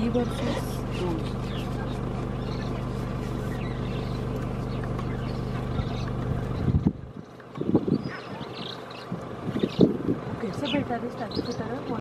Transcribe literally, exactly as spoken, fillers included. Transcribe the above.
versus rose. कैसे बेटा है स्टैचू की तरह